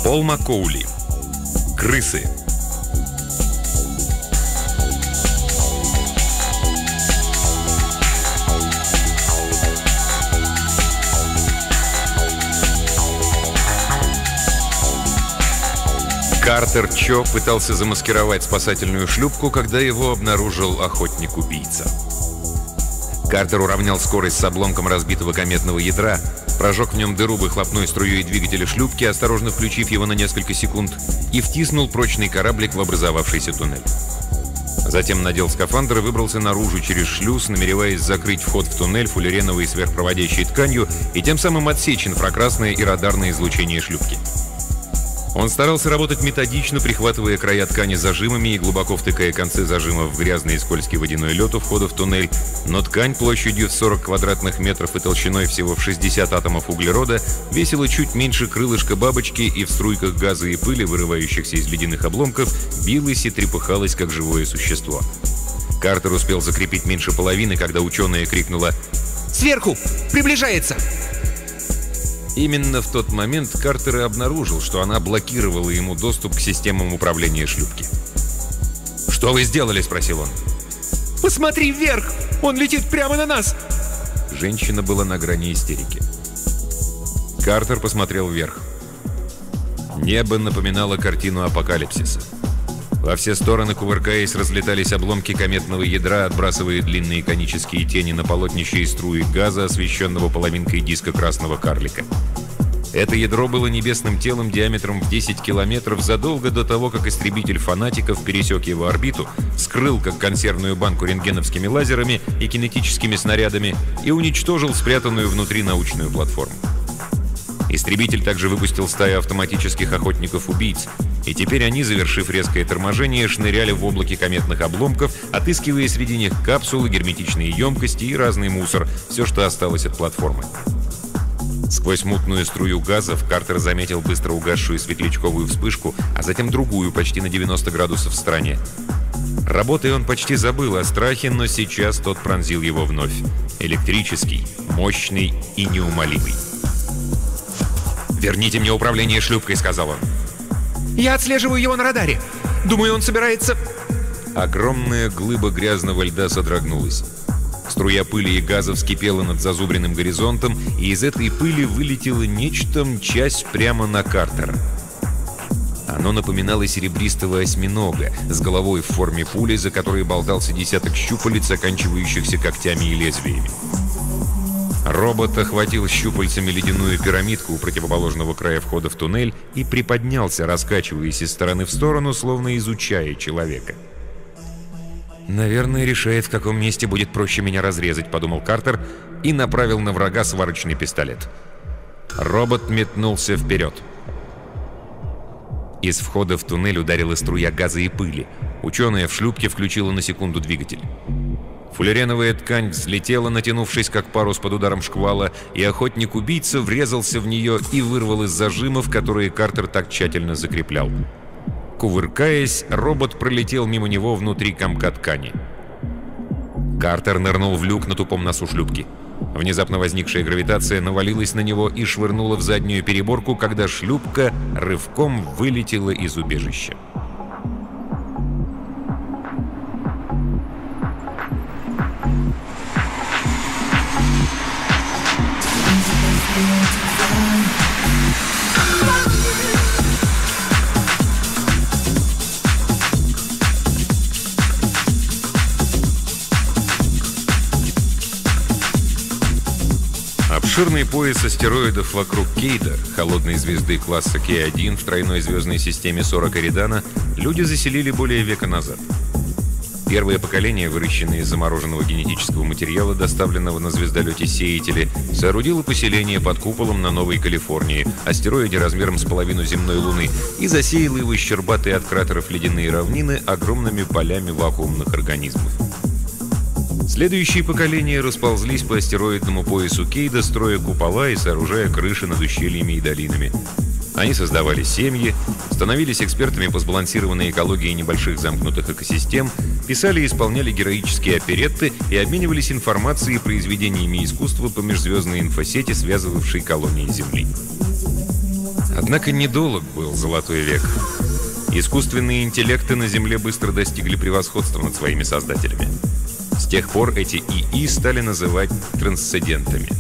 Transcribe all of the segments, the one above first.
Пол Маккоули. Крысы. Картер Чо пытался замаскировать спасательную шлюпку, когда его обнаружил охотник-убийца. Картер уравнял скорость с обломком разбитого кометного ядра, прожег в нем дыру выхлопной струей двигателя шлюпки, осторожно включив его на несколько секунд, и втиснул прочный кораблик в образовавшийся туннель. Затем надел скафандр и выбрался наружу через шлюз, намереваясь закрыть вход в туннель фуллереновой сверхпроводящей тканью и тем самым отсечь инфракрасное и радарное излучение шлюпки. Он старался работать методично, прихватывая края ткани зажимами и глубоко втыкая концы зажимов в грязный и скользкий водяной лед у входа в туннель, но ткань площадью в 40 квадратных метров и толщиной всего в 60 атомов углерода весила чуть меньше крылышка бабочки и в струйках газа и пыли, вырывающихся из ледяных обломков, билась и трепыхалась, как живое существо. Картер успел закрепить меньше половины, когда ученая крикнула «Сверху! Приближается!». Именно в тот момент Картер и обнаружил, что она блокировала ему доступ к системам управления шлюпки. «Что вы сделали?» – спросил он. «Посмотри вверх! Он летит прямо на нас!» Женщина была на грани истерики. Картер посмотрел вверх. Небо напоминало картину апокалипсиса. Во все стороны, кувыркаясь, разлетались обломки кометного ядра, отбрасывая длинные конические тени на полотнища и струи газа, освещенного половинкой диска красного карлика. Это ядро было небесным телом диаметром в 10 километров задолго до того, как истребитель фанатиков пересек его орбиту, вскрыл как консервную банку рентгеновскими лазерами и кинетическими снарядами и уничтожил спрятанную внутри научную платформу. Истребитель также выпустил стаю автоматических охотников-убийц, и теперь они, завершив резкое торможение, шныряли в облаке кометных обломков, отыскивая среди них капсулы, герметичные емкости и разный мусор, все, что осталось от платформы. Сквозь мутную струю газов Картер заметил быстро угасшую светлячковую вспышку, а затем другую, почти на 90 градусов в стороне. Работая, он почти забыл о страхе, но сейчас тот пронзил его вновь. Электрический, мощный и неумолимый. «Верните мне управление шлюпкой», — сказал он. «Я отслеживаю его на радаре. Думаю, он собирается...» Огромная глыба грязного льда содрогнулась. Струя пыли и газа вскипела над зазубренным горизонтом, и из этой пыли вылетело нечто, мчась прямо на Картера. Оно напоминало серебристого осьминога с головой в форме пули, за которой болтался десяток щупалец, оканчивающихся когтями и лезвиями. Робот охватил щупальцами ледяную пирамидку у противоположного края входа в туннель и приподнялся, раскачиваясь из стороны в сторону, словно изучая человека. «Наверное, решает, в каком месте будет проще меня разрезать», — подумал Картер и направил на врага сварочный пистолет. Робот метнулся вперед. Из входа в туннель ударила струя газа и пыли. Ученая в шлюпке включила на секунду двигатель. Фуллереновая ткань взлетела, натянувшись как парус под ударом шквала, и охотник-убийца врезался в нее и вырвал из зажимов, которые Картер так тщательно закреплял. Кувыркаясь, робот пролетел мимо него внутри комка ткани. Картер нырнул в люк на тупом носу шлюпки. Внезапно возникшая гравитация навалилась на него и швырнула в заднюю переборку, когда шлюпка рывком вылетела из убежища. Обширный пояс астероидов вокруг Кейда, холодной звезды класса К1 в тройной звездной системе Сора Коридана, люди заселили более века назад. Первое поколение, выращенное из замороженного генетического материала, доставленного на звездолете «Сеятели», соорудило поселение под куполом на Новой Калифорнии, астероиде размером с половину земной Луны, и засеяло его щербатые от кратеров ледяные равнины огромными полями вакуумных организмов. Следующие поколения расползлись по астероидному поясу Кейда, строя купола и сооружая крыши над ущельями и долинами. Они создавали семьи, становились экспертами по сбалансированной экологии небольших замкнутых экосистем, писали и исполняли героические оперетты и обменивались информацией и произведениями искусства по межзвездной инфосети, связывавшей колонии Земли. Однако недолг был золотой век. Искусственные интеллекты на Земле быстро достигли превосходства над своими создателями. С тех пор эти ИИ стали называть трансцендентами.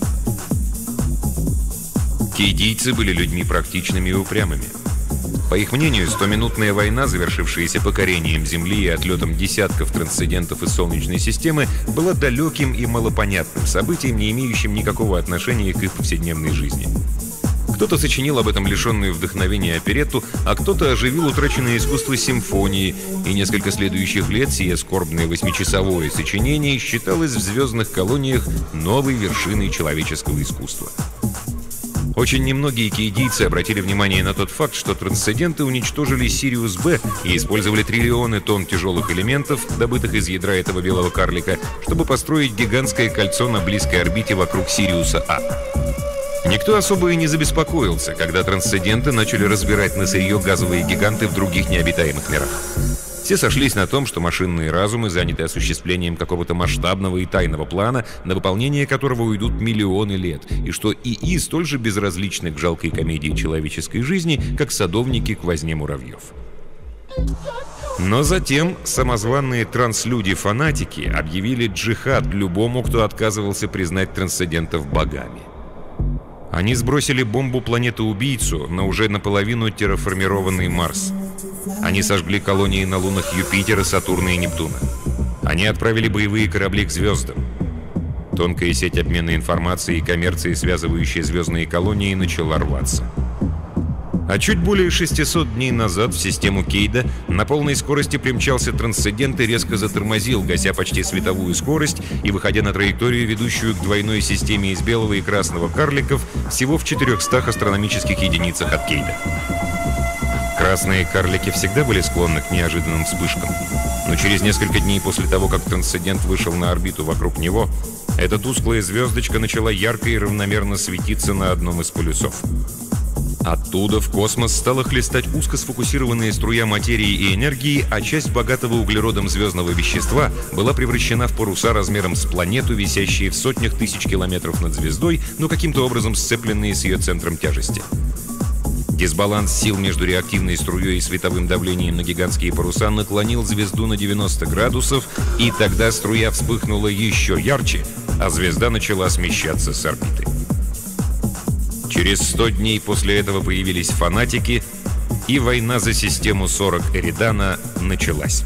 Кейдийцы были людьми практичными и упрямыми. По их мнению, 100-минутная война, завершившаяся покорением Земли и отлетом десятков трансцендентов из Солнечной системы, была далеким и малопонятным событием, не имеющим никакого отношения к их повседневной жизни. Кто-то сочинил об этом лишенную вдохновения оперетту, а кто-то оживил утраченное искусство симфонии, и несколько следующих лет сие скорбное 8-часовое сочинение считалось в звездных колониях новой вершиной человеческого искусства. Очень немногие кейдийцы обратили внимание на тот факт, что трансценденты уничтожили Сириус-Б и использовали триллионы тонн тяжелых элементов, добытых из ядра этого белого карлика, чтобы построить гигантское кольцо на близкой орбите вокруг Сириуса-А. Никто особо и не забеспокоился, когда трансценденты начали разбирать на сырье газовые гиганты в других необитаемых мирах. Все сошлись на том, что машинные разумы заняты осуществлением какого-то масштабного и тайного плана, на выполнение которого уйдут миллионы лет, и что ИИ столь же безразличны к жалкой комедии человеческой жизни, как садовники к возне муравьев. Но затем самозваные транслюди-фанатики объявили джихад любому, кто отказывался признать трансцендентов богами. Они сбросили бомбу-планету-убийцу на уже наполовину терраформированный Марс. Они сожгли колонии на лунах Юпитера, Сатурна и Нептуна. Они отправили боевые корабли к звездам. Тонкая сеть обмена информацией и коммерции, связывающая звездные колонии, начала рваться. А чуть более 600 дней назад в систему Кейда на полной скорости примчался трансцендент и резко затормозил, гася почти световую скорость и выходя на траекторию, ведущую к двойной системе из белого и красного карликов, всего в 400 астрономических единицах от Кейда. Красные карлики всегда были склонны к неожиданным вспышкам, но через несколько дней после того, как трансцендент вышел на орбиту вокруг него, эта тусклая звездочка начала ярко и равномерно светиться на одном из полюсов. Оттуда в космос стала хлестать узко сфокусированная струя материи и энергии, а часть богатого углеродом звездного вещества была превращена в паруса размером с планету, висящие в сотнях тысяч километров над звездой, но каким-то образом сцепленные с ее центром тяжести. Дисбаланс сил между реактивной струей и световым давлением на гигантские паруса наклонил звезду на 90 градусов, и тогда струя вспыхнула еще ярче, а звезда начала смещаться с орбиты. Через 100 дней после этого появились фанатики, и война за систему 40 Эридана началась.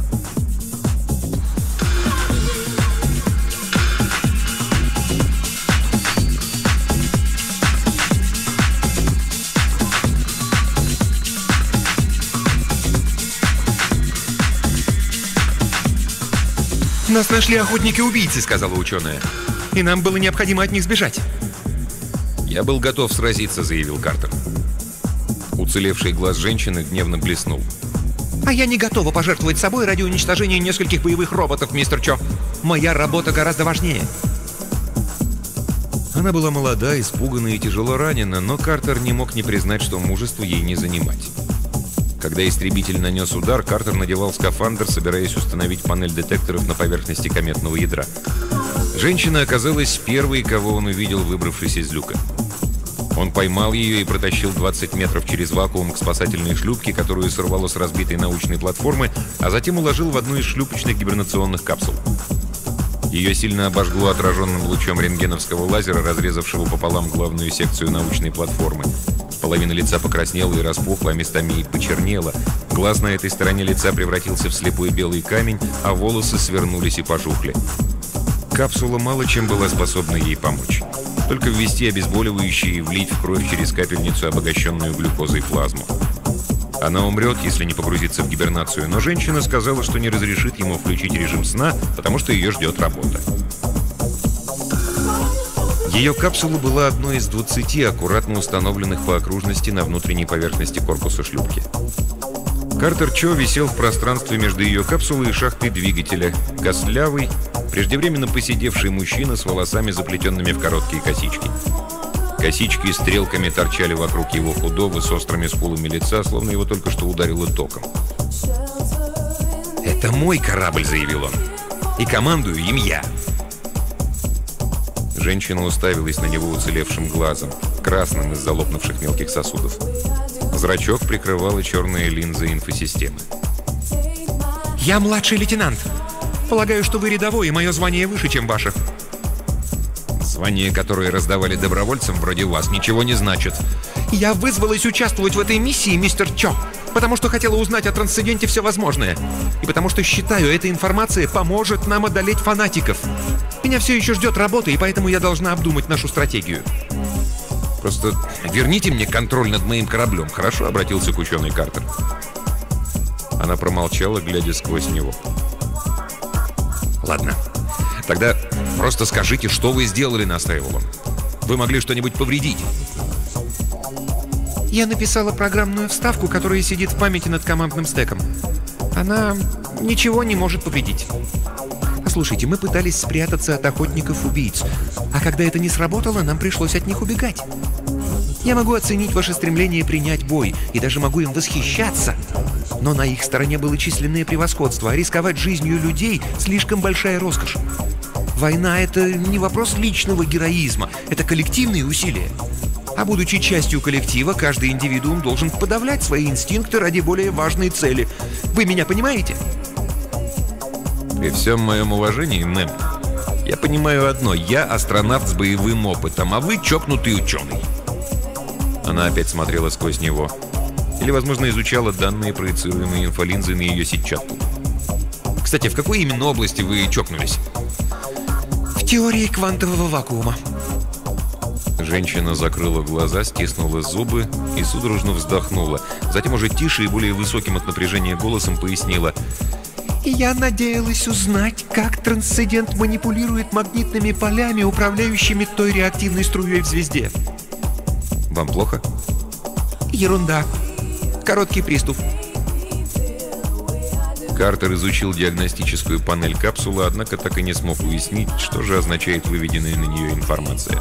«Нас нашли охотники-убийцы», — сказала ученая. «И нам было необходимо от них сбежать». «Я был готов сразиться», — заявил Картер. Уцелевший глаз женщины гневно блеснул. «А я не готова пожертвовать собой ради уничтожения нескольких боевых роботов, мистер Чо. Моя работа гораздо важнее». Она была молода, испугана и тяжело ранена, но Картер не мог не признать, что мужество ей не занимать. Когда истребитель нанес удар, Картер надевал скафандр, собираясь установить панель детекторов на поверхности кометного ядра. Женщина оказалась первой, кого он увидел, выбравшись из люка. Он поймал ее и протащил 20 метров через вакуум к спасательной шлюпке, которую сорвало с разбитой научной платформы, а затем уложил в одну из шлюпочных гибернационных капсул. Ее сильно обожгло отраженным лучом рентгеновского лазера, разрезавшего пополам главную секцию научной платформы. Половина лица покраснела и распухла, а местами и почернела. Глаз на этой стороне лица превратился в слепой белый камень, а волосы свернулись и пожухли. Капсула мало чем была способна ей помочь. Только ввести обезболивающее и влить в кровь через капельницу обогащенную глюкозой плазму. Она умрет, если не погрузится в гибернацию, но женщина сказала, что не разрешит ему включить режим сна, потому что ее ждет работа. Ее капсула была одной из 20 аккуратно установленных по окружности на внутренней поверхности корпуса шлюпки. Картер Чо висел в пространстве между ее капсулой и шахтой двигателя, костлявый, преждевременно поседевший мужчина с волосами, заплетенными в короткие косички. Косички стрелками торчали вокруг его худого с острыми скулами лица, словно его только что ударило током. «Это мой корабль», — заявил он. «И командую им я». Женщина уставилась на него уцелевшим глазом, красным из-за лопнувших мелких сосудов. Зрачок прикрывала черная линза инфосистемы. «Я младший лейтенант. Полагаю, что вы рядовой, и мое звание выше, чем ваше». «Звания, которые раздавали добровольцам вроде вас, ничего не значат». «Я вызвалась участвовать в этой миссии, мистер Чо, потому что хотела узнать о трансценденте все возможное. И потому что считаю, эта информация поможет нам одолеть фанатиков. Меня все еще ждет работа, и поэтому я должна обдумать нашу стратегию». «Просто верните мне контроль над моим кораблем, хорошо?» — обратился к ученой Картер. Она промолчала, глядя сквозь него. «Ладно, тогда просто скажите, что вы сделали», — настаивал он. «Вы могли что-нибудь повредить?» «Я написала программную вставку, которая сидит в памяти над командным стеком. Она ничего не может повредить. Послушайте, мы пытались спрятаться от охотников-убийц, а когда это не сработало, нам пришлось от них убегать. Я могу оценить ваше стремление принять бой, и даже могу им восхищаться. Но на их стороне было численное превосходство, а рисковать жизнью людей – слишком большая роскошь. Война – это не вопрос личного героизма, это коллективные усилия. А будучи частью коллектива, каждый индивидуум должен подавлять свои инстинкты ради более важной цели. Вы меня понимаете?» «При всем моем уважении, мэм, я понимаю одно. Я астронавт с боевым опытом, а вы чокнутый ученый». Она опять смотрела сквозь него. Или, возможно, изучала данные, проецируемые инфолинзой на ее сетчатку. «Кстати, в какой именно области вы чокнулись?» «В теории квантового вакуума». Женщина закрыла глаза, стиснула зубы и судорожно вздохнула. Затем уже тише и более высоким от напряжения голосом пояснила: «Я надеялась узнать, как трансцендент манипулирует магнитными полями, управляющими той реактивной струей в звезде». «Вам плохо?» «Ерунда. Короткий приступ». Картер изучил диагностическую панель капсулы, однако так и не смог уяснить, что же означает выведенная на нее информация.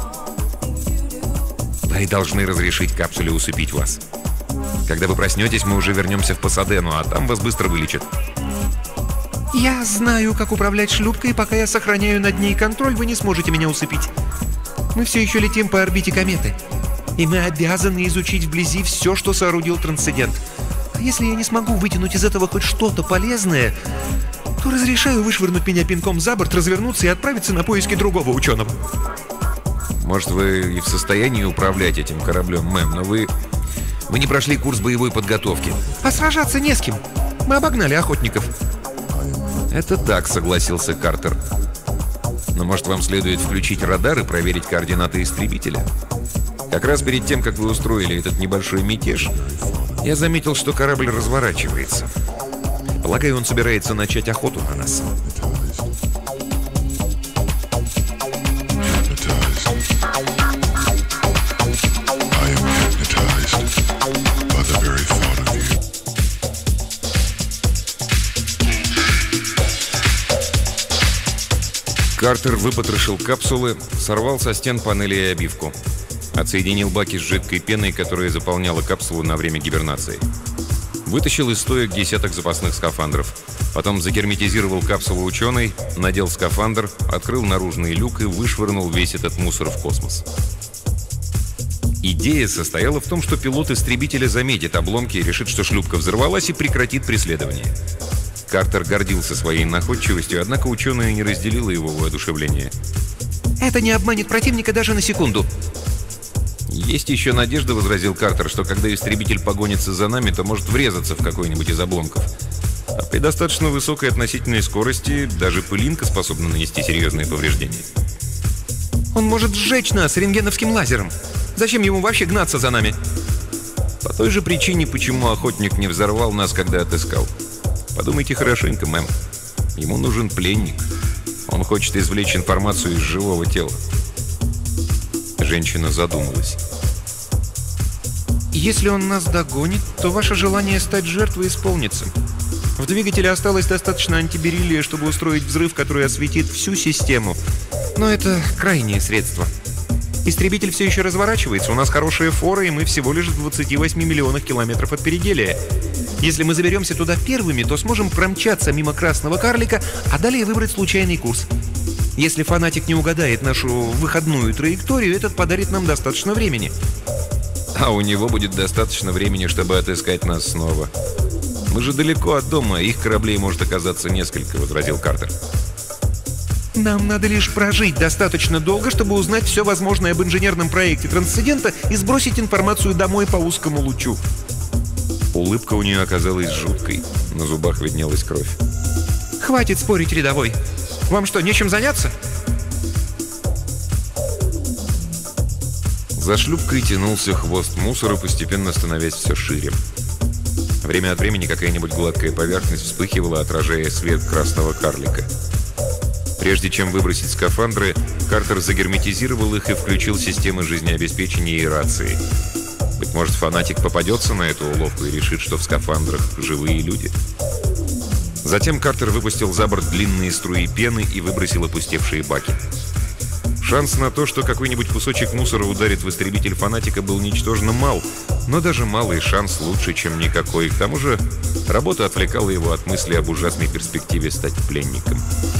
«Вы должны разрешить капсуле усыпить вас. Когда вы проснетесь, мы уже вернемся в Пасадену, а там вас быстро вылечат». «Я знаю, как управлять шлюпкой, пока я сохраняю над ней контроль, вы не сможете меня усыпить. Мы все еще летим по орбите кометы, и мы обязаны изучить вблизи все, что соорудил трансцендент. А если я не смогу вытянуть из этого хоть что-то полезное, то разрешаю вышвырнуть меня пинком за борт, развернуться и отправиться на поиски другого ученого». «Может, вы и в состоянии управлять этим кораблем, мэм, но вы не прошли курс боевой подготовки». «А сражаться не с кем. Мы обогнали охотников». «Это так», — согласился Картер. «Но, может, вам следует включить радар и проверить координаты истребителя? Как раз перед тем, как вы устроили этот небольшой мятеж, я заметил, что корабль разворачивается. Полагаю, он собирается начать охоту на нас». Картер выпотрошил капсулы, сорвал со стен панели и обивку. Отсоединил баки с жидкой пеной, которая заполняла капсулу на время гибернации. Вытащил из стоек десяток запасных скафандров. Потом загерметизировал капсулу ученый, надел скафандр, открыл наружный люк и вышвырнул весь этот мусор в космос. Идея состояла в том, что пилот истребителя заметит обломки, решит, что шлюпка взорвалась и прекратит преследование. Картер гордился своей находчивостью, однако ученая не разделила его воодушевление. «Это не обманет противника даже на секунду». «Есть еще надежда», — возразил Картер, «что когда истребитель погонится за нами, то может врезаться в какой-нибудь из обломков. А при достаточно высокой относительной скорости даже пылинка способна нанести серьезные повреждения». «Он может сжечь нас рентгеновским лазером. Зачем ему вообще гнаться за нами?» «По той же причине, почему охотник не взорвал нас, когда отыскал. Подумайте хорошенько, мэм. Ему нужен пленник. Он хочет извлечь информацию из живого тела». Женщина задумалась. «Если он нас догонит, то ваше желание стать жертвой исполнится. В двигателе осталось достаточно антибериллия, чтобы устроить взрыв, который осветит всю систему. Но это крайнее средство. Истребитель все еще разворачивается, у нас хорошая фора, и мы всего лишь в 28 миллионах километров от перигелия. Если мы заберемся туда первыми, то сможем промчаться мимо красного карлика, а далее выбрать случайный курс. Если фанатик не угадает нашу выходную траекторию, этот подарит нам достаточно времени. А у него будет достаточно времени, чтобы отыскать нас снова. Мы же далеко от дома, их кораблей может оказаться несколько, возразил Картер. Нам надо лишь прожить достаточно долго, чтобы узнать все возможное об инженерном проекте Трансцендента и сбросить информацию домой по узкому лучу. Улыбка у нее оказалась жуткой. На зубах виднелась кровь. Хватит спорить, рядовой. Вам что, нечем заняться? За шлюпкой тянулся хвост мусора, постепенно становясь все шире. Время от времени какая-нибудь гладкая поверхность вспыхивала, отражая свет красного карлика. Прежде чем выбросить скафандры, Картер загерметизировал их и включил системы жизнеобеспечения и рации. Быть может, фанатик попадется на эту уловку и решит, что в скафандрах живые люди. Затем Картер выпустил за борт длинные струи пены и выбросил опустевшие баки. Шанс на то, что какой-нибудь кусочек мусора ударит в истребитель фанатика, был ничтожно мал, но даже малый шанс лучше, чем никакой. К тому же работа отвлекала его от мысли об ужасной перспективе стать пленником.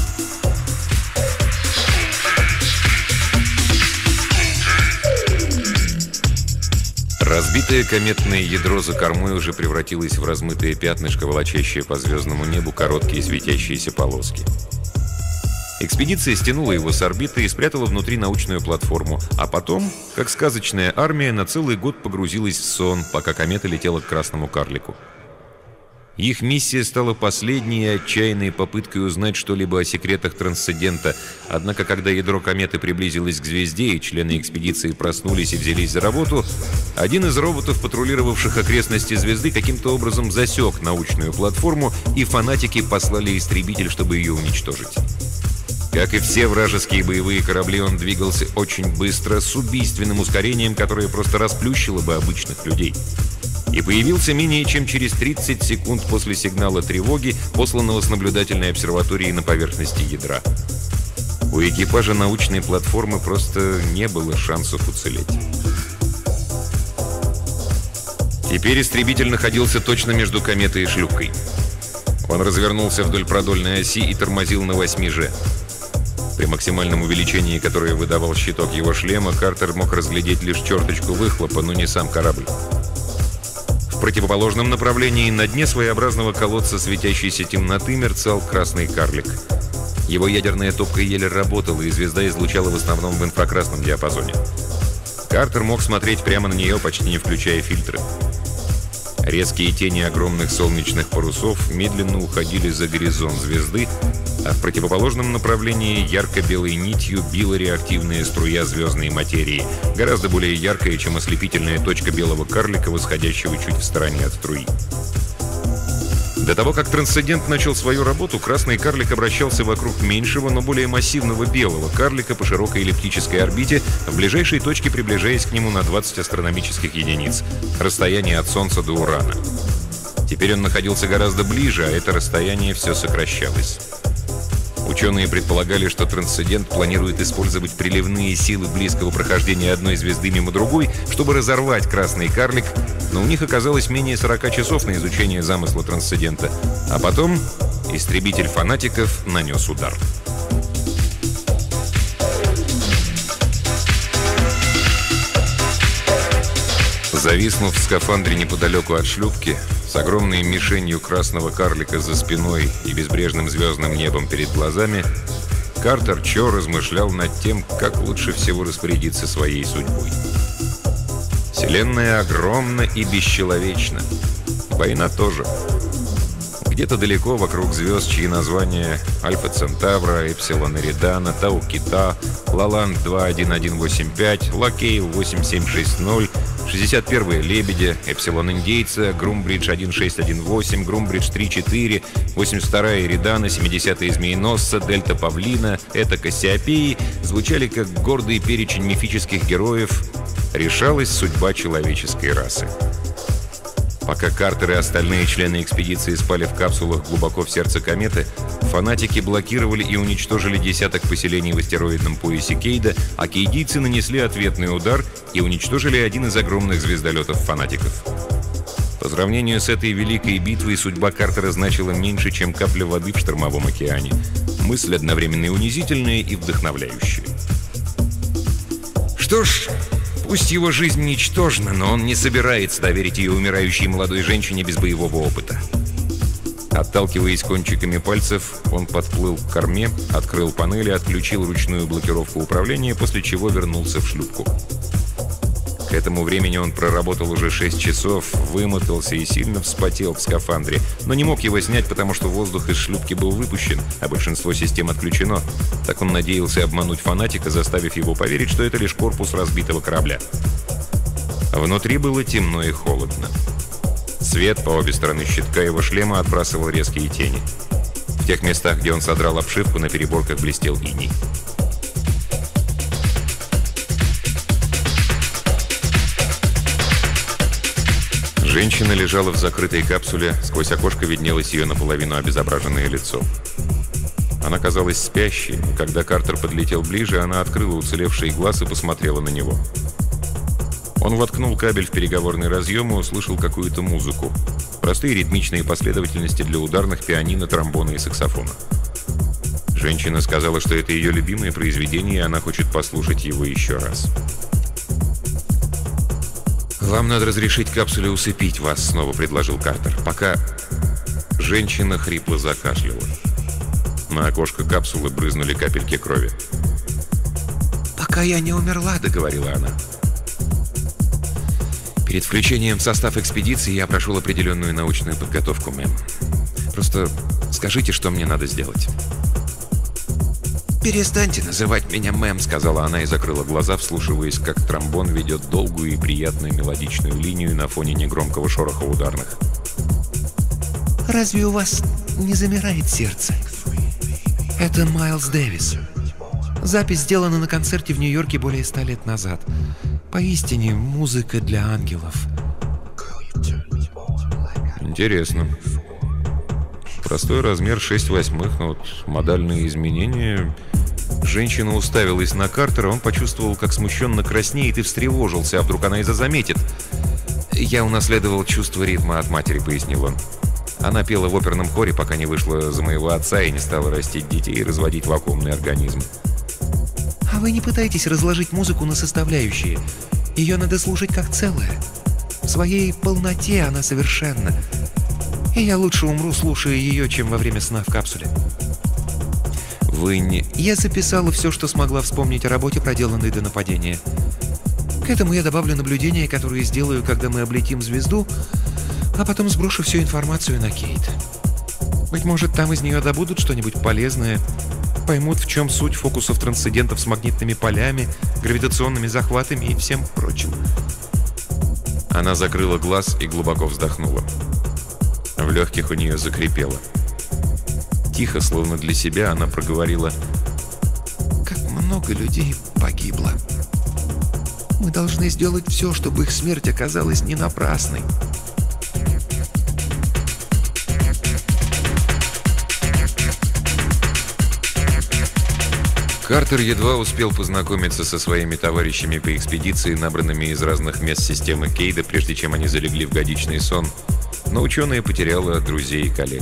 Разбитое кометное ядро за кормой уже превратилось в размытое пятнышко, волочащее по звездному небу короткие светящиеся полоски. Экспедиция стянула его с орбиты и спрятала внутри научную платформу, а потом, как сказочная армия, на целый год погрузилась в сон, пока комета летела к красному карлику. Их миссия стала последней и отчаянной попыткой узнать что-либо о секретах Трансцендента. Однако, когда ядро кометы приблизилось к звезде, и члены экспедиции проснулись и взялись за работу, один из роботов, патрулировавших окрестности звезды, каким-то образом засек научную платформу, и фанатики послали истребитель, чтобы ее уничтожить. Как и все вражеские боевые корабли, он двигался очень быстро, с убийственным ускорением, которое просто расплющило бы обычных людей. И появился менее чем через 30 секунд после сигнала тревоги, посланного с наблюдательной обсерватории на поверхности ядра. У экипажа научной платформы просто не было шансов уцелеть. Теперь истребитель находился точно между кометой и шлюпкой. Он развернулся вдоль продольной оси и тормозил на 8G. При максимальном увеличении, которое выдавал щиток его шлема, Картер мог разглядеть лишь черточку выхлопа, но не сам корабль. В противоположном направлении на дне своеобразного колодца светящейся темноты мерцал красный карлик. Его ядерная топка еле работала, и звезда излучала в основном в инфракрасном диапазоне. Картер мог смотреть прямо на нее, почти не включая фильтры. Резкие тени огромных солнечных парусов медленно уходили за горизонт звезды, а в противоположном направлении ярко-белой нитью била реактивная струя звездной материи, гораздо более яркая, чем ослепительная точка белого карлика, восходящего чуть в стороне от струи. До того, как Трансцендент начал свою работу, красный карлик обращался вокруг меньшего, но более массивного белого карлика по широкой эллиптической орбите, в ближайшей точке приближаясь к нему на 20 астрономических единиц, расстояние от Солнца до Урана. Теперь он находился гораздо ближе, а это расстояние все сокращалось. Ученые предполагали, что Трансцендент планирует использовать приливные силы близкого прохождения одной звезды мимо другой, чтобы разорвать красный карлик, но у них оказалось менее 40 часов на изучение замысла Трансцендента, а потом истребитель фанатиков нанес удар. Зависнув в скафандре неподалеку от шлюпки, с огромной мишенью красного карлика за спиной и безбрежным звездным небом перед глазами, Картер Чо размышлял над тем, как лучше всего распорядиться своей судьбой. Вселенная огромна и бесчеловечна. Война тоже. Где-то далеко вокруг звезд, чьи названия Альфа Центавра, Эпсилон Эридана, Тау Кита, Лаланд 21185, Лакейл 8760, 61-я Лебедя, Эпсилон Индейца, Грумбридж 1618, Грумбридж 34, 82-я Эридана, 70-я Змееносца, Дельта Павлина, Эта Кассиопеи звучали как гордый перечень мифических героев. Решалась судьба человеческой расы. Пока Картер и остальные члены экспедиции спали в капсулах глубоко в сердце кометы, фанатики блокировали и уничтожили десяток поселений в астероидном поясе Кейда, а кейдийцы нанесли ответный удар и уничтожили один из огромных звездолетов фанатиков. По сравнению с этой великой битвой судьба Картера значила меньше, чем капля воды в штормовом океане. Мысль одновременно и унизительная, и вдохновляющая. Что ж, пусть его жизнь ничтожна, но он не собирается доверить ее умирающей молодой женщине без боевого опыта. Отталкиваясь кончиками пальцев, он подплыл к корме, открыл панели, отключил ручную блокировку управления, после чего вернулся в шлюпку. К этому времени он проработал уже 6 часов, вымотался и сильно вспотел в скафандре, но не мог его снять, потому что воздух из шлюпки был выпущен, а большинство систем отключено. Так он надеялся обмануть фанатика, заставив его поверить, что это лишь корпус разбитого корабля. Внутри было темно и холодно. Свет по обе стороны щитка его шлема отбрасывал резкие тени. В тех местах, где он содрал обшивку, на переборках блестел иней. Женщина лежала в закрытой капсуле, сквозь окошко виднелось ее наполовину обезображенное лицо. Она казалась спящей, но когда Картер подлетел ближе, она открыла уцелевший глаз и посмотрела на него. Он воткнул кабель в переговорный разъем и услышал какую-то музыку. Простые ритмичные последовательности для ударных, пианино, тромбона и саксофона. Женщина сказала, что это ее любимое произведение, и она хочет послушать его еще раз. «Вам надо разрешить капсуле усыпить вас», — снова предложил Картер. «Пока...» Женщина хрипло закашляла. На окошко капсулы брызнули капельки крови. «Пока я не умерла», — договорила она. «Перед включением в состав экспедиции я прошел определенную научную подготовку, мэм. Просто скажите, что мне надо сделать». «Перестаньте называть меня мэм», — сказала она и закрыла глаза, вслушиваясь, как тромбон ведет долгую и приятную мелодичную линию на фоне негромкого шороха ударных. «Разве у вас не замирает сердце? Это Майлз Дэвис. Запись сделана на концерте в Нью-Йорке более 100 лет назад. Поистине, музыка для ангелов». «Интересно. Простой размер 6/8, но вот модальные изменения...» Женщина уставилась на Картера, он почувствовал, как смущенно краснеет и встревожился, а вдруг она это заметит. «Я унаследовал чувство ритма от матери», — пояснил он. «Она пела в оперном хоре, пока не вышла за моего отца и не стала растить детей и разводить вакуумный организм». «А вы не пытаетесь разложить музыку на составляющие? Ее надо слушать как целое. В своей полноте она совершенна. И я лучше умру, слушая ее, чем во время сна в капсуле». «Вы не...» Я записала все, что смогла вспомнить о работе, проделанной до нападения. К этому я добавлю наблюдения, которые сделаю, когда мы облетим звезду, а потом сброшу всю информацию на Кейт. Быть может, там из нее добудут что-нибудь полезное, поймут, в чем суть фокусов трансцендентов с магнитными полями, гравитационными захватами и всем прочим». Она закрыла глаз и глубоко вздохнула. В легких у нее закрепело. Тихо, словно для себя, она проговорила: «Как много людей погибло. Мы должны сделать все, чтобы их смерть оказалась не напрасной». Картер едва успел познакомиться со своими товарищами по экспедиции, набранными из разных мест системы Кейда, прежде чем они залегли в годичный сон, но ученая потеряла друзей и коллег.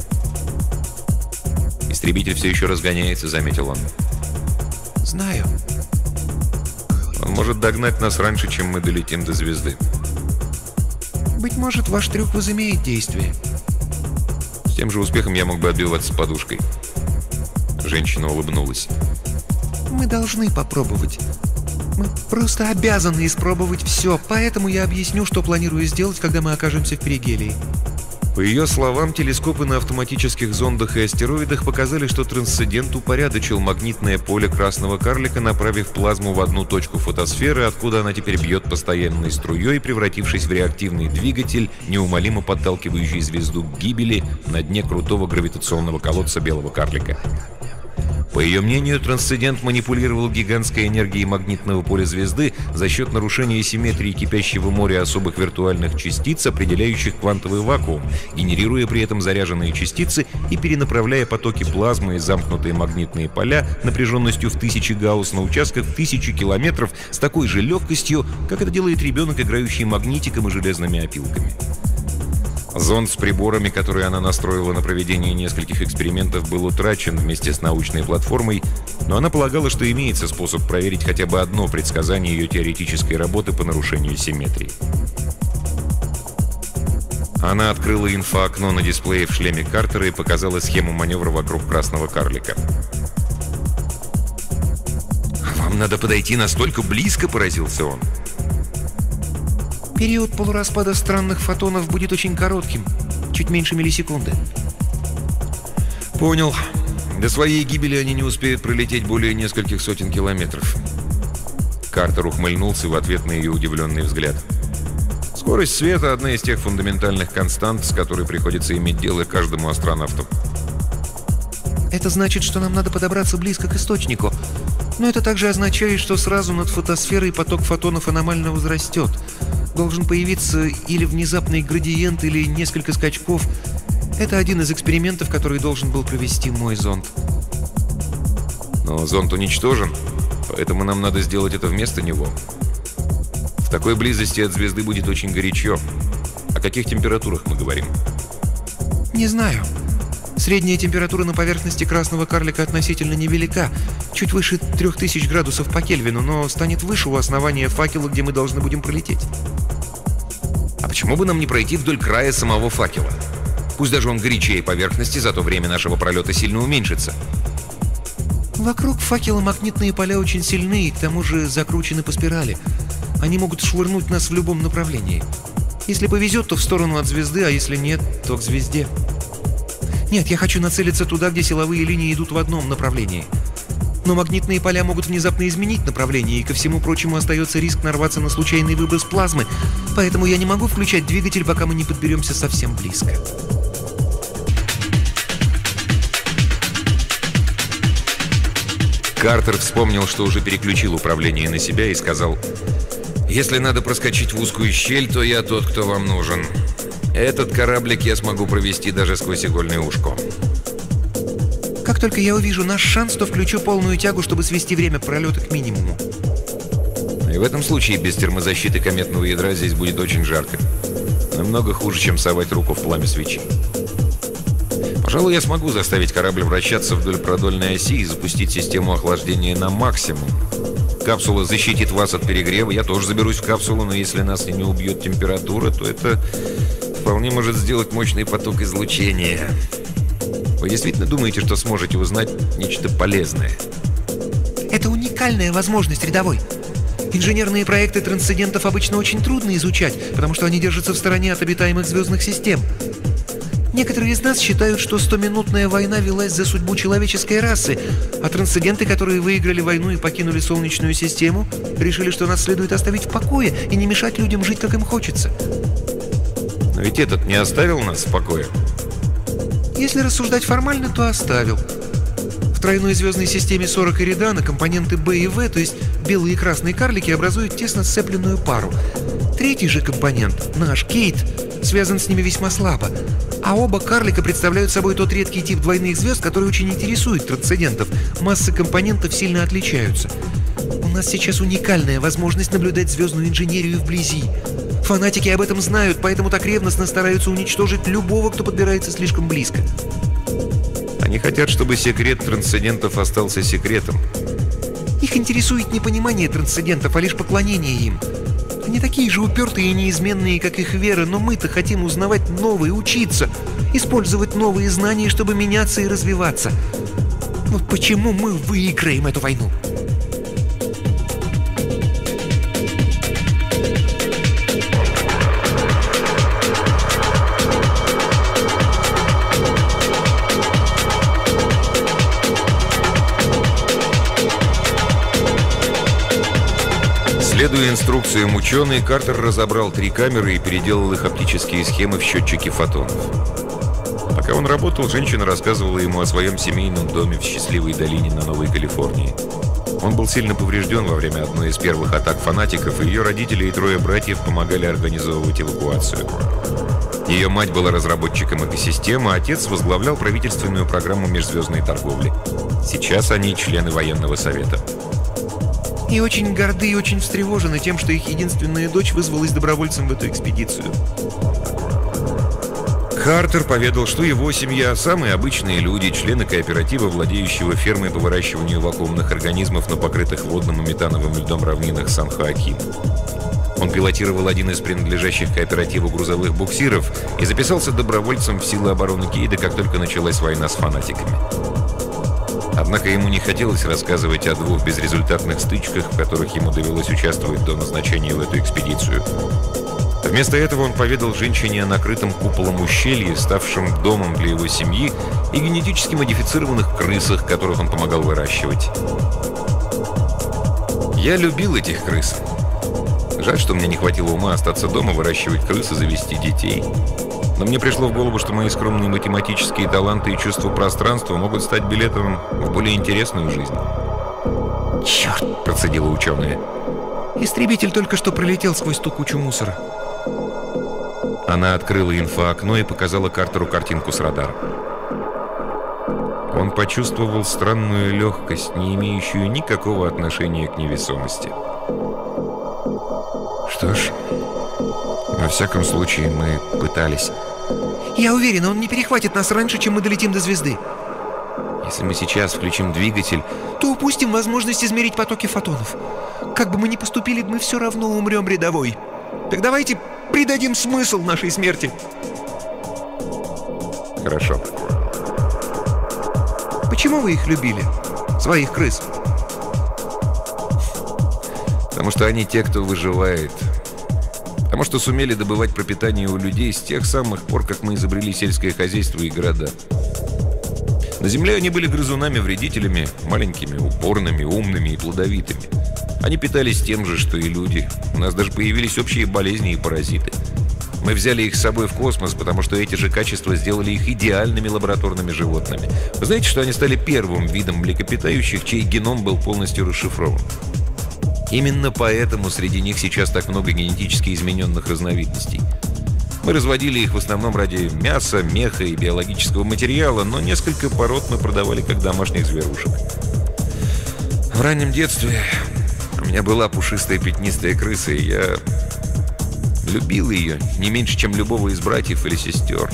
«Истребитель все еще разгоняется», — заметил он. «Знаю». «Он может догнать нас раньше, чем мы долетим до звезды». «Быть может, ваш трюк возымеет действие». «С тем же успехом я мог бы отбиваться с подушкой». Женщина улыбнулась. «Мы должны попробовать. Мы просто обязаны испробовать все, поэтому я объясню, что планирую сделать, когда мы окажемся в перигелии». По ее словам, телескопы на автоматических зондах и астероидах показали, что трансцендент упорядочил магнитное поле красного карлика, направив плазму в одну точку фотосферы, откуда она теперь бьет постоянной струей, превратившись в реактивный двигатель, неумолимо подталкивающий звезду к гибели на дне крутого гравитационного колодца белого карлика. По ее мнению, трансцендент манипулировал гигантской энергией магнитного поля звезды за счет нарушения симметрии кипящего моря особых виртуальных частиц, определяющих квантовый вакуум, генерируя при этом заряженные частицы и перенаправляя потоки плазмы и замкнутые магнитные поля напряженностью в 1000 гаусс на участках в 1000 километров с такой же легкостью, как это делает ребенок, играющий магнитиком и железными опилками. Зонд с приборами, которые она настроила на проведение нескольких экспериментов, был утрачен вместе с научной платформой, но она полагала, что имеется способ проверить хотя бы одно предсказание ее теоретической работы по нарушению симметрии. Она открыла инфоокно на дисплее в шлеме Картера и показала схему маневра вокруг красного карлика. «Вам надо подойти настолько близко», — поразился он. Период полураспада странных фотонов будет очень коротким, чуть меньше миллисекунды. Понял. До своей гибели они не успеют пролететь более нескольких сотен километров. Картер ухмыльнулся в ответ на ее удивленный взгляд. Скорость света – одна из тех фундаментальных констант, с которой приходится иметь дело каждому астронавту. Это значит, что нам надо подобраться близко к источнику. Но это также означает, что сразу над фотосферой поток фотонов аномально возрастет. Должен появиться или внезапный градиент, или несколько скачков. Это один из экспериментов, который должен был провести мой зонд. Но зонд уничтожен, поэтому нам надо сделать это вместо него. В такой близости от звезды будет очень горячо. О каких температурах мы говорим? Не знаю. Средняя температура на поверхности красного карлика относительно невелика, чуть выше 3000 градусов по Кельвину, но станет выше у основания факела, где мы должны будем пролететь. А почему бы нам не пройти вдоль края самого факела? Пусть даже он горячее поверхности, зато время нашего пролета сильно уменьшится. Вокруг факела магнитные поля очень сильны и к тому же закручены по спирали. Они могут швырнуть нас в любом направлении. Если повезет, то в сторону от звезды, а если нет, то к звезде. Нет, я хочу нацелиться туда, где силовые линии идут в одном направлении. Но магнитные поля могут внезапно изменить направление, и ко всему прочему остается риск нарваться на случайный выброс плазмы, поэтому я не могу включать двигатель, пока мы не подберемся совсем близко. Картер вспомнил, что уже переключил управление на себя и сказал: «Если надо проскочить в узкую щель, то я тот, кто вам нужен. Этот кораблик я смогу провести даже сквозь игольное ушко». Как только я увижу наш шанс, то включу полную тягу, чтобы свести время пролета к минимуму. И в этом случае без термозащиты кометного ядра здесь будет очень жарко. Намного хуже, чем совать руку в пламя свечи. Пожалуй, я смогу заставить корабль вращаться вдоль продольной оси и запустить систему охлаждения на максимум. Капсула защитит вас от перегрева, я тоже заберусь в капсулу, но если нас и не убьет температура, то это вполне может сделать мощный поток излучения. Вы действительно думаете, что сможете узнать нечто полезное? Это уникальная возможность, рядовой. Инженерные проекты трансцендентов обычно очень трудно изучать, потому что они держатся в стороне от обитаемых звездных систем. Некоторые из нас считают, что 100-минутная война велась за судьбу человеческой расы, а трансценденты, которые выиграли войну и покинули Солнечную систему, решили, что нас следует оставить в покое и не мешать людям жить, как им хочется. Но ведь этот не оставил нас в покое. Если рассуждать формально, то оставил. В тройной звездной системе 40 Эридана компоненты Б и В, то есть белые и красные карлики, образуют тесно сцепленную пару. Третий же компонент, наш Кейт, связан с ними весьма слабо. А оба карлика представляют собой тот редкий тип двойных звезд, который очень интересует трансцендентов. Массы компонентов сильно отличаются. У нас сейчас уникальная возможность наблюдать звездную инженерию вблизи. Фанатики об этом знают, поэтому так ревностно стараются уничтожить любого, кто подбирается слишком близко. Они хотят, чтобы секрет трансцендентов остался секретом. Их интересует не понимание трансцендентов, а лишь поклонение им. Они такие же упертые и неизменные, как их вера, но мы-то хотим узнавать новое, учиться, использовать новые знания, чтобы меняться и развиваться. Вот почему мы выиграем эту войну. Следуя инструкциям ученый, Картер разобрал 3 камеры и переделал их оптические схемы в счетчики фотонов. Пока он работал, женщина рассказывала ему о своем семейном доме в счастливой долине на Новой Калифорнии. Он был сильно поврежден во время одной из первых атак фанатиков, и ее родители и 3 братьев помогали организовывать эвакуацию. Ее мать была разработчиком экосистемы, а отец возглавлял правительственную программу межзвездной торговли. Сейчас они члены военного совета. И очень горды и очень встревожены тем, что их единственная дочь вызвалась добровольцем в эту экспедицию. Картер поведал, что его семья – самые обычные люди, члены кооператива, владеющего фермой по выращиванию вакуумных организмов на покрытых водным и метановым льдом равнинах Сан-Хоакин. Он пилотировал один из принадлежащих кооперативу грузовых буксиров и записался добровольцем в силы обороны Кейда, как только началась война с фанатиками. Однако ему не хотелось рассказывать о 2 безрезультатных стычках, в которых ему довелось участвовать до назначения в эту экспедицию. Вместо этого он поведал женщине о накрытом куполом ущелье, ставшем домом для его семьи, и генетически модифицированных крысах, которых он помогал выращивать. Я любил этих крыс. Жаль, что мне не хватило ума остаться дома, выращивать крыс и завести детей. Но мне пришло в голову, что мои скромные математические таланты и чувство пространства могут стать билетом в более интересную жизнь. «Черт!» – процедила ученая. «Истребитель только что пролетел сквозь ту кучу мусора». Она открыла инфоокно и показала Картеру картинку с радара. Он почувствовал странную легкость, не имеющую никакого отношения к невесомости. Что ж, во всяком случае, мы пытались. «Я уверена, он не перехватит нас раньше, чем мы долетим до звезды. Если мы сейчас включим двигатель, то упустим возможность измерить потоки фотонов. Как бы мы ни поступили, мы все равно умрем рядовой. Так давайте придадим смысл нашей смерти». Хорошо. Почему вы их любили? Своих крыс? Потому что они те, кто выживает. Потому что сумели добывать пропитание у людей с тех самых пор, как мы изобрели сельское хозяйство и города. На Земле они были грызунами-вредителями, маленькими, упорными, умными и плодовитыми. Они питались тем же, что и люди. У нас даже появились общие болезни и паразиты. Мы взяли их с собой в космос, потому что эти же качества сделали их идеальными лабораторными животными. Вы знаете, что они стали первым видом млекопитающих, чей геном был полностью расшифрован? Именно поэтому среди них сейчас так много генетически измененных разновидностей. Мы разводили их в основном ради мяса, меха и биологического материала, но несколько пород мы продавали как домашних зверушек. В раннем детстве у меня была пушистая пятнистая крыса, и я любил ее не меньше, чем любого из братьев или сестер.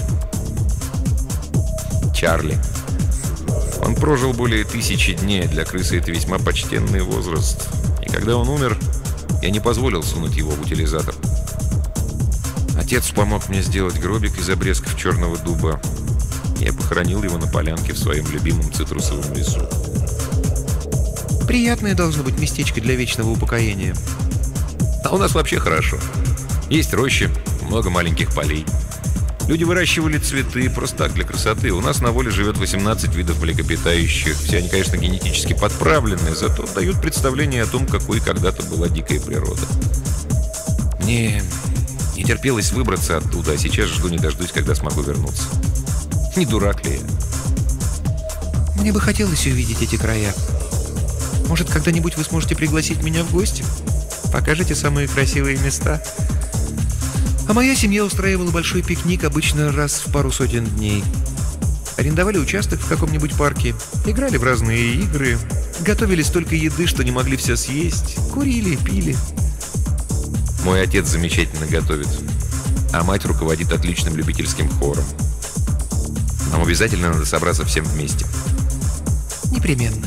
Чарли. Он прожил более 1000 дней, для крысы это весьма почтенный возраст. И когда он умер, я не позволил сунуть его в утилизатор. Отец помог мне сделать гробик из обрезков черного дуба. Я похоронил его на полянке в своем любимом цитрусовом лесу. Приятное должно быть местечко для вечного упокоения. А у нас вообще хорошо. Есть рощи, много маленьких полей. Люди выращивали цветы просто так, для красоты. У нас на воле живет 18 видов млекопитающих. Все они, конечно, генетически подправлены, зато дают представление о том, какой когда-то была дикая природа. Мне не терпелось выбраться оттуда, а сейчас жду не дождусь, когда смогу вернуться. Не дурак ли я? Мне бы хотелось увидеть эти края. Может, когда-нибудь вы сможете пригласить меня в гости? Покажете самые красивые места? А моя семья устраивала большой пикник обычно раз в пару сотен дней. Арендовали участок в каком-нибудь парке, играли в разные игры, готовили столько еды, что не могли все съесть, курили, пили. Мой отец замечательно готовит, а мать руководит отличным любительским хором. Нам обязательно надо собраться всем вместе. Непременно.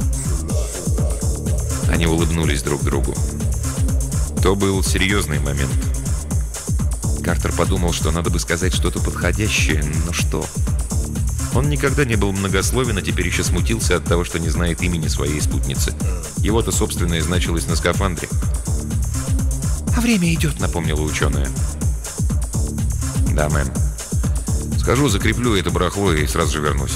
Они улыбнулись друг другу. То был серьезный момент. Картер подумал, что надо бы сказать что-то подходящее, но что? Он никогда не был многословен, а теперь еще смутился от того, что не знает имени своей спутницы. Его-то собственное значилось на скафандре. «А время идет», — напомнила ученая. «Да, мэм. Скажу, закреплю это барахло и сразу же вернусь».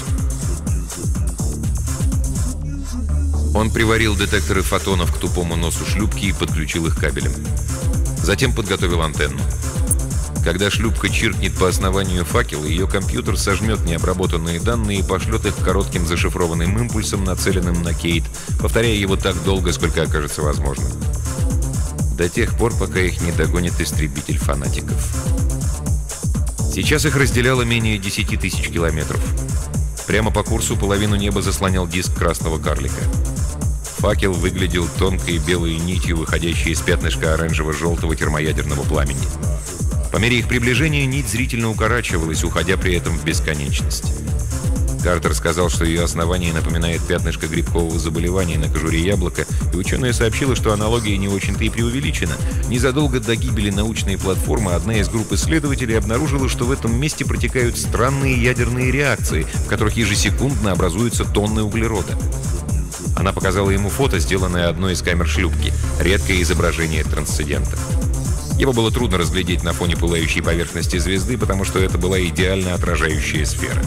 Он приварил детекторы фотонов к тупому носу шлюпки и подключил их кабелем. Затем подготовил антенну. Когда шлюпка чиркнет по основанию факела, ее компьютер сожмет необработанные данные и пошлет их коротким зашифрованным импульсом, нацеленным на Кейт, повторяя его так долго, сколько окажется возможным. До тех пор, пока их не догонит истребитель фанатиков. Сейчас их разделяло менее 10 тысяч километров. Прямо по курсу половину неба заслонял диск красного карлика. Факел выглядел тонкой белой нитью, выходящей из пятнышка оранжево-желтого термоядерного пламени. По мере их приближения нить зрительно укорачивалась, уходя при этом в бесконечность. Картер сказал, что ее основание напоминает пятнышко грибкового заболевания на кожуре яблока, и ученая сообщила, что аналогия не очень-то и преувеличена. Незадолго до гибели научной платформы одна из групп исследователей обнаружила, что в этом месте протекают странные ядерные реакции, в которых ежесекундно образуются тонны углерода. Она показала ему фото, сделанное одной из камер шлюпки, редкое изображение трансцендента. Его было трудно разглядеть на фоне пылающей поверхности звезды, потому что это была идеально отражающая сфера.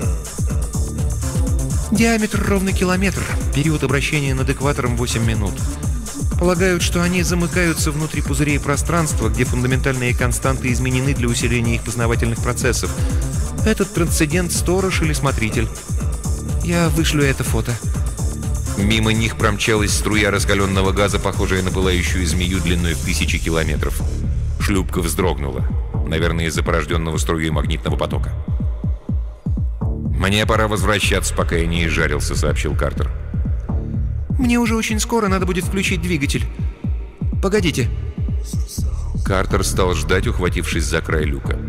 Диаметр ровно километр. Период обращения над экватором 8 минут. Полагают, что они замыкаются внутри пузырей пространства, где фундаментальные константы изменены для усиления их познавательных процессов. Этот трансцендент — сторож или смотритель. Я вышлю это фото. Мимо них промчалась струя раскаленного газа, похожая на пылающую змею длиной в 1000 километров. Шлюпка вздрогнула, наверное, из-за порожденного струей магнитного потока. «Мне пора возвращаться, пока я не изжарился», — сообщил Картер. «Мне уже очень скоро надо будет включить двигатель. Погодите». Картер стал ждать, ухватившись за край люка.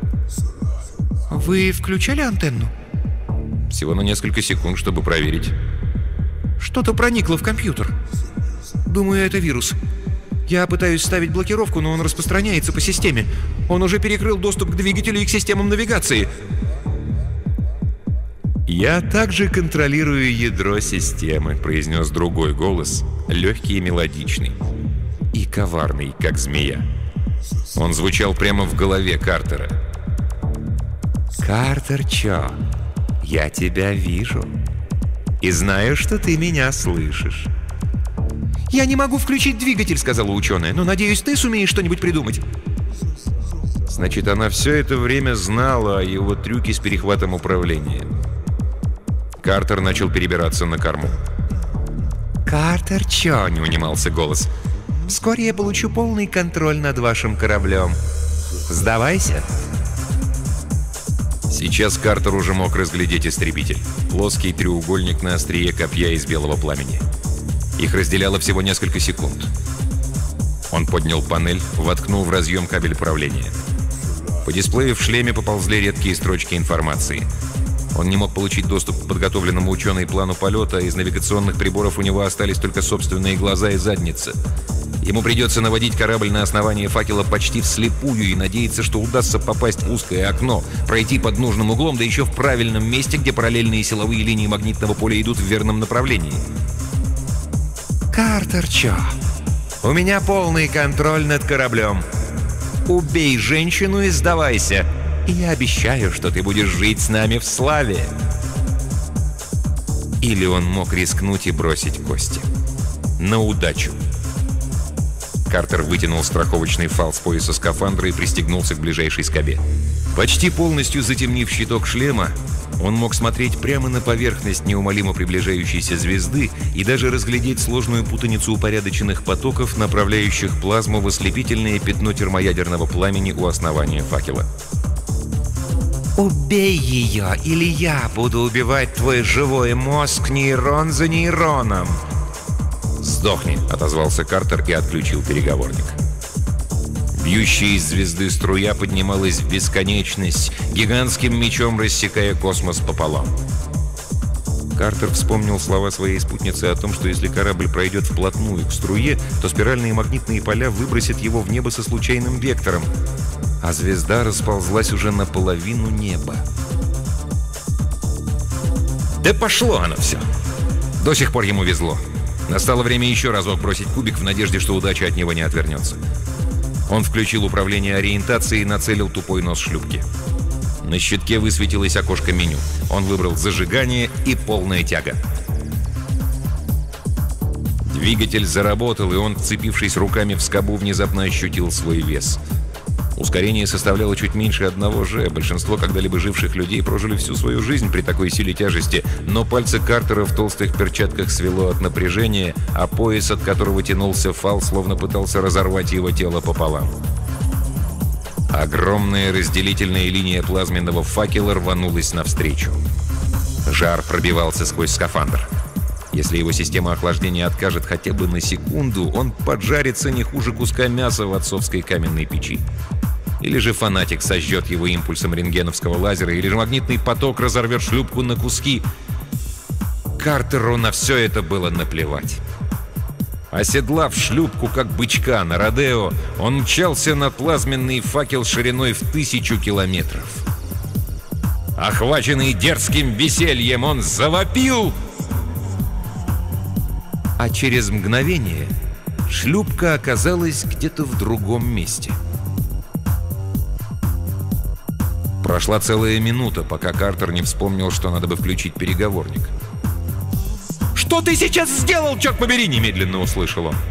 «Вы включали антенну?» «Всего на несколько секунд, чтобы проверить». «Что-то проникло в компьютер. Думаю, это вирус. Я пытаюсь ставить блокировку, но он распространяется по системе. Он уже перекрыл доступ к двигателю и к системам навигации». «Я также контролирую ядро системы», — произнес другой голос, легкий и мелодичный, и коварный, как змея. Он звучал прямо в голове Картера. «Картер Чо, я тебя вижу и знаю, что ты меня слышишь». «Я не могу включить двигатель», — сказала ученая, «но, надеюсь, ты сумеешь что-нибудь придумать». Значит, она все это время знала о его трюке с перехватом управления. Картер начал перебираться на корму. «Картер Чо», — не унимался голос, «вскоре я получу полный контроль над вашим кораблем. Сдавайся». Сейчас Картер уже мог разглядеть истребитель. Плоский треугольник на острие копья из белого пламени. Их разделяло всего несколько секунд. Он поднял панель, воткнул в разъем кабель управления. По дисплею в шлеме поползли редкие строчки информации. Он не мог получить доступ к подготовленному ученой плану полета, а из навигационных приборов у него остались только собственные глаза и задница. Ему придется наводить корабль на основание факела почти вслепую и надеяться, что удастся попасть в узкое окно, пройти под нужным углом, да еще в правильном месте, где параллельные силовые линии магнитного поля идут в верном направлении. «Картер Чо, у меня полный контроль над кораблем. Убей женщину и сдавайся. И я обещаю, что ты будешь жить с нами в славе». Или он мог рискнуть и бросить кости. На удачу. Картер вытянул страховочный фал с пояса скафандра и пристегнулся к ближайшей скобе. Почти полностью затемнив щиток шлема, он мог смотреть прямо на поверхность неумолимо приближающейся звезды и даже разглядеть сложную путаницу упорядоченных потоков, направляющих плазму в ослепительное пятно термоядерного пламени у основания факела. «Убей ее, или я буду убивать твой живой мозг нейрон за нейроном». «Сдохни», — отозвался Картер и отключил переговорник. Бьющая из звезды струя поднималась в бесконечность, гигантским мечом рассекая космос пополам. Картер вспомнил слова своей спутницы о том, что если корабль пройдет вплотную к струе, то спиральные магнитные поля выбросят его в небо со случайным вектором, а звезда расползлась уже наполовину неба. Да пошло оно все! До сих пор ему везло. Настало время еще разок бросить кубик в надежде, что удача от него не отвернется. Он включил управление ориентацией и нацелил тупой нос шлюпки. На щитке высветилось окошко меню. Он выбрал зажигание и полная тяга. Двигатель заработал, и он, вцепившись руками в скобу, внезапно ощутил свой вес. Ускорение составляло чуть меньше 1 G. Большинство когда-либо живших людей прожили всю свою жизнь при такой силе тяжести, но пальцы Картера в толстых перчатках свело от напряжения, а пояс, от которого тянулся фал, словно пытался разорвать его тело пополам. Огромная разделительная линия плазменного факела рванулась навстречу. Жар пробивался сквозь скафандр. Если его система охлаждения откажет хотя бы на секунду, он поджарится не хуже куска мяса в отцовской каменной печи. Или же фанатик сожжет его импульсом рентгеновского лазера, или же магнитный поток разорвет шлюпку на куски. Картеру на все это было наплевать. Оседлав шлюпку, как бычка на родео, он мчался на плазменный факел шириной в 1000 километров. Охваченный дерзким весельем, он завопил, а через мгновение шлюпка оказалась где-то в другом месте. Прошла целая минута, пока Картер не вспомнил, что надо бы включить переговорник. «Что ты сейчас сделал, черт побери?» — немедленно услышал он.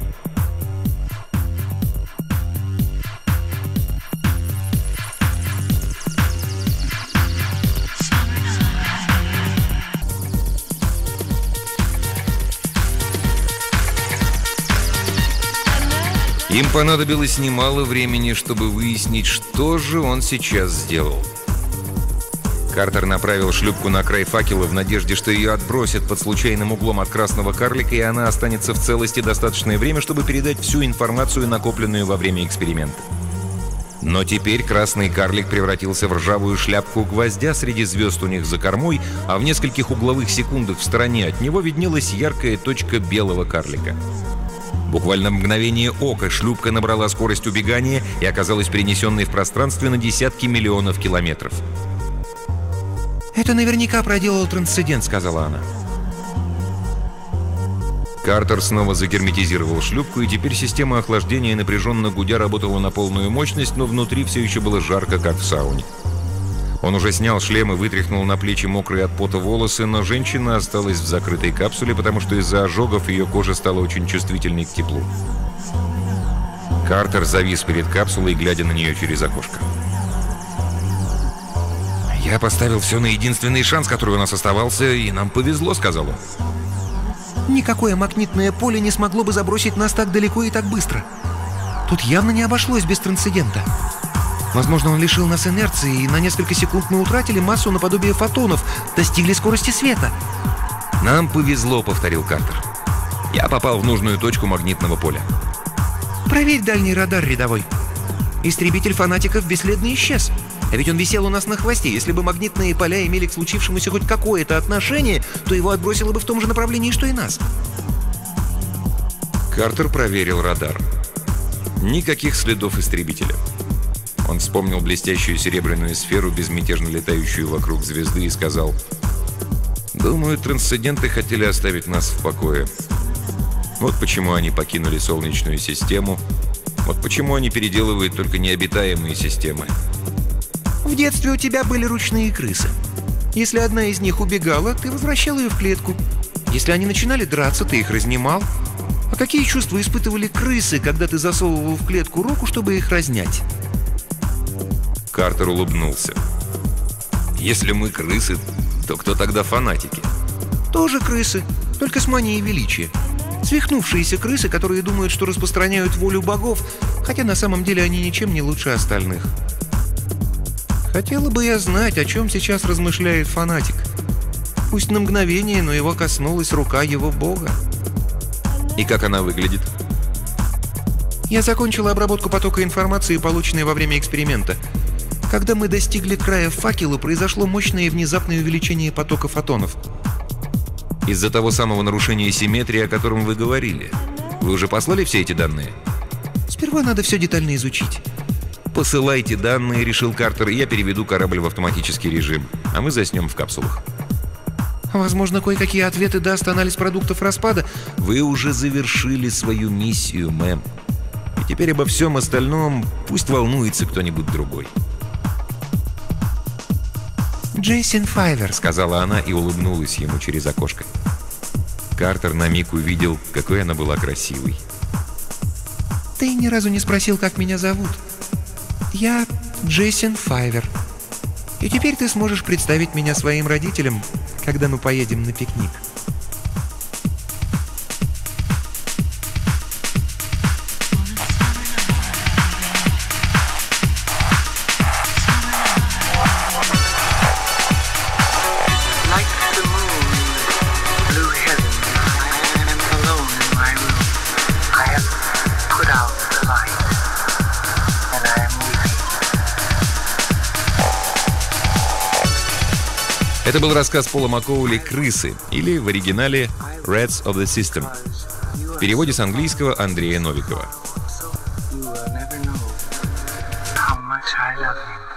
Им понадобилось немало времени, чтобы выяснить, что же он сейчас сделал. Картер направил шлюпку на край факела в надежде, что ее отбросят под случайным углом от красного карлика, и она останется в целости достаточное время, чтобы передать всю информацию, накопленную во время эксперимента. Но теперь красный карлик превратился в ржавую шляпку гвоздя среди звезд у них за кормой, а в нескольких угловых секундах в стороне от него виднелась яркая точка белого карлика. Буквально в мгновение ока шлюпка набрала скорость убегания и оказалась перенесенной в пространстве на десятки миллионов километров. «Это наверняка проделал трансцендент», — сказала она. Картер снова загерметизировал шлюпку, и теперь система охлаждения напряженно гудя работала на полную мощность, но внутри все еще было жарко, как в сауне. Он уже снял шлем и вытряхнул на плечи мокрые от пота волосы, но женщина осталась в закрытой капсуле, потому что из-за ожогов ее кожа стала очень чувствительной к теплу. Картер завис перед капсулой, глядя на нее через окошко. «Я поставил все на единственный шанс, который у нас оставался, и нам повезло», — сказал он. «Никакое магнитное поле не смогло бы забросить нас так далеко и так быстро. Тут явно не обошлось без трансцендента. Возможно, он лишил нас инерции, и на несколько секунд мы утратили массу наподобие фотонов, достигли скорости света». «Нам повезло», — повторил Картер. «Я попал в нужную точку магнитного поля». «Проверь дальний радар, рядовой. Истребитель фанатиков бесследно исчез. А ведь он висел у нас на хвосте. Если бы магнитные поля имели к случившемуся хоть какое-то отношение, то его отбросило бы в том же направлении, что и нас». Картер проверил радар. Никаких следов истребителя. Он вспомнил блестящую серебряную сферу, безмятежно летающую вокруг звезды, и сказал: «Думаю, трансценденты хотели оставить нас в покое. Вот почему они покинули Солнечную систему. Вот почему они переделывают только необитаемые системы». «В детстве у тебя были ручные крысы. Если одна из них убегала, ты возвращал ее в клетку. Если они начинали драться, ты их разнимал. А какие чувства испытывали крысы, когда ты засовывал в клетку руку, чтобы их разнять?» Картер улыбнулся. «Если мы крысы, то кто тогда фанатики?» «Тоже крысы, только с манией величия. Свихнувшиеся крысы, которые думают, что распространяют волю богов, хотя на самом деле они ничем не лучше остальных. Хотела бы я знать, о чем сейчас размышляет фанатик. Пусть на мгновение, но его коснулась рука его бога». «И как она выглядит?» «Я закончила обработку потока информации, полученной во время эксперимента. Когда мы достигли края факела, произошло мощное и внезапное увеличение потока фотонов». «Из-за того самого нарушения симметрии, о котором вы говорили. Вы уже послали все эти данные?» «Сперва надо все детально изучить». «Посылайте данные», — решил Картер, — «и я переведу корабль в автоматический режим, а мы заснем в капсулах». «Возможно, кое-какие ответы даст анализ продуктов распада». «Вы уже завершили свою миссию, мэм. И теперь обо всем остальном пусть волнуется кто-нибудь другой». «Джейсон Файвер», — сказала она и улыбнулась ему через окошко. Картер на миг увидел, какой она была красивой. «Ты ни разу не спросил, как меня зовут. Я Джейсон Файвер. И теперь ты сможешь представить меня своим родителям, когда мы поедем на пикник». I have put out the light, and I am leaving. Это был рассказ Пола Маккоули «Крысы» или в оригинале «Rats of the System». В переводе с английского Андрея Новикова. You will never know how much I love you.